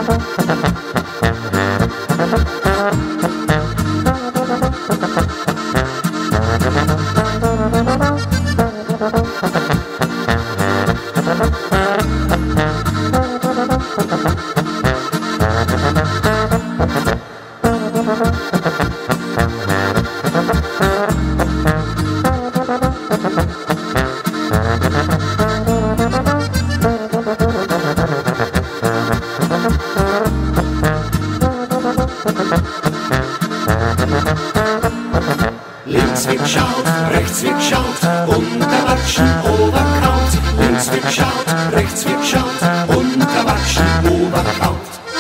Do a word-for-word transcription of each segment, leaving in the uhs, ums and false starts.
Links wird geschaut, rechts wird geschaut und der Watschen overkaut. Links wird geschaut, rechts wird geschaut und der Watschen overkaut.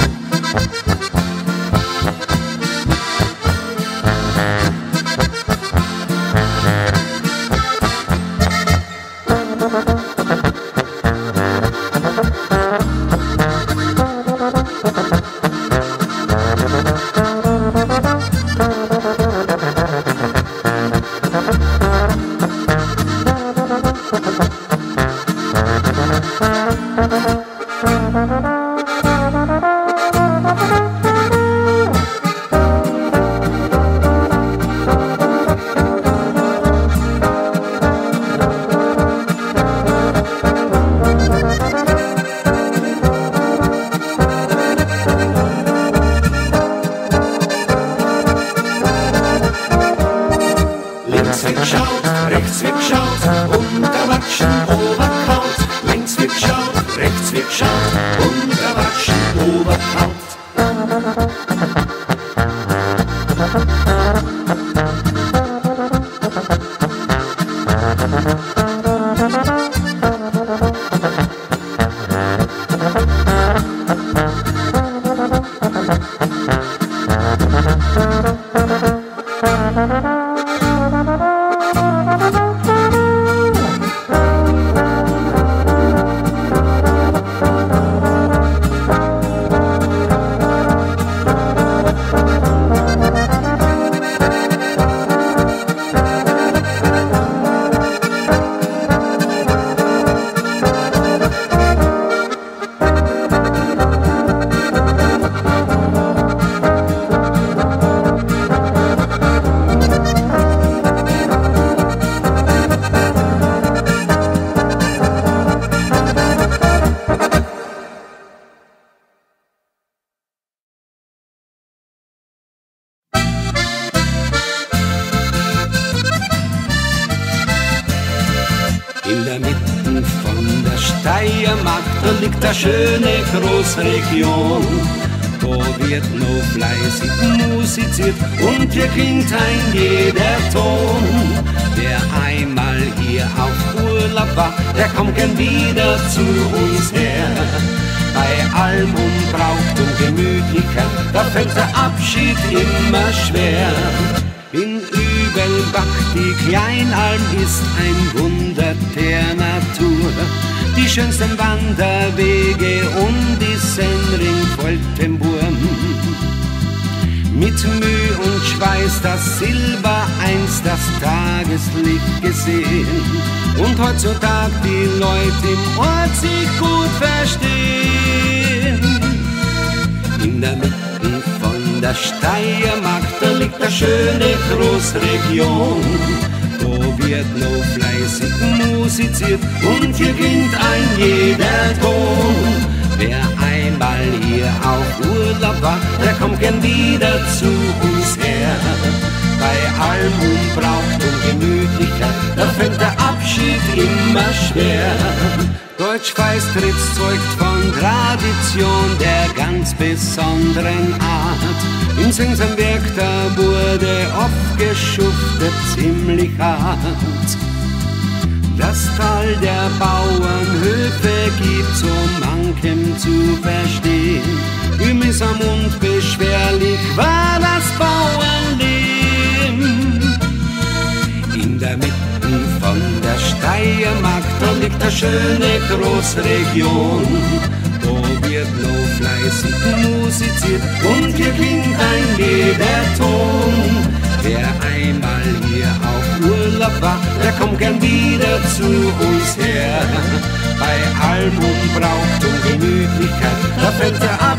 Links wird geschaut, rechts wird geschaut und der Watschen overkaut. Links wird geschaut, rechts wird geschaut und der Watschen overkaut. In der Mitte von der Steiermark, da liegt eine schöne Großregion. Da wird noch fleißig musiziert und hier klingt ein jeder Ton. Wer einmal hier auf Urlaub war, der kommt gern wieder zu uns her. Bei Alm und Brauchtum Gemütlichkeit, da fällt der Abschied immer schwer. In Übelbach, die Kleinalm, ist ein Wunder der Natur. Die schönsten Wanderwege und die Sennring folgt dem Wurm. Mit Mühe und Schweiß das Silber einst das Tageslicht gesehen. Und heutzutage die Leute im Ort sich gut verstehen. In der Mitte von der Steiermark, da liegt eine schöne Großregion. Da wird noch fleißig musiziert und hier klingt ein jeder Ton. Wer einmal hier auf Urlaub war, der kommt gern wieder zu uns her. Bei Alm und Brauchtum Gemütlichkeit, da fällt der Abschied immer schwer. Deutsch-Weiß Tritz zeugt von Tradition der ganz besonderen Art. Im Singsenwerk, da wurde oft geschuftet, ziemlich hart. Das Tal der Bauernhöfe gibt so manchem zu verstehen. Wie mühsam und beschwerlich war das Bauernleben. In der Mitte von der Steiermark, da liegt eine schöne Großregion. Da wird noch fleißig musiziert und hier klingt ein jeder Ton. Wer einmal hier auf Urlaub war, der kommt gern wieder zu uns her. Bei Alm und Brauchtum Gemütlichkeit, da fällt der Abschied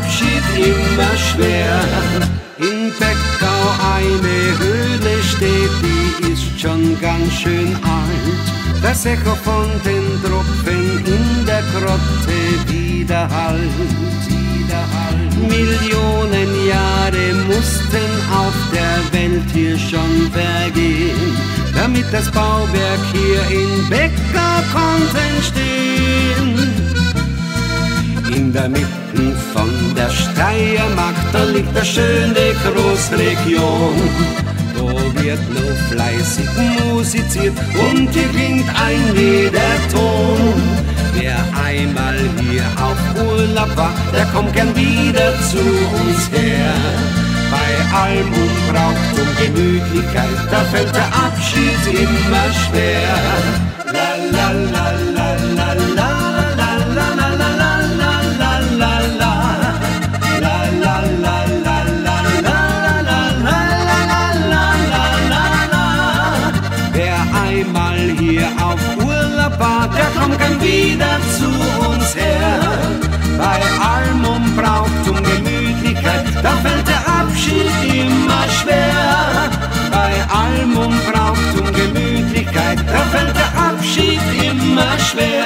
Abschied immer schwer. In Beckau eine Höhle steht, die ist schon ganz schön alt. Das Echo von den Tropfen in der Grotte widerhallt. Millionen Jahre mussten auf der Welt hier schon vergehen, damit das Bauwerk hier in Beckau konnten stehen. In der Mitte von der Steiermark, da liegt eine schöne Großregion. Da wird nur fleißig musiziert und hier klingt ein jeder Ton. Wer einmal hier auf Urlaub war, der kommt gern wieder zu uns her. Bei Alm und Brauchtum Gemütlichkeit, da fällt der Abschied immer schwer. La la la la la la la la la la la la la la. La la la la la la la la la la. Wer einmal hier auf Urlaub war, der kommt gern wieder zu uns her. Bei Alm und Brauchtum Gemütlichkeit, da fällt der Abschied immer schwer. Bei Alm und Brauchtum Gemütlichkeit, da fällt der Abschied immer schwer.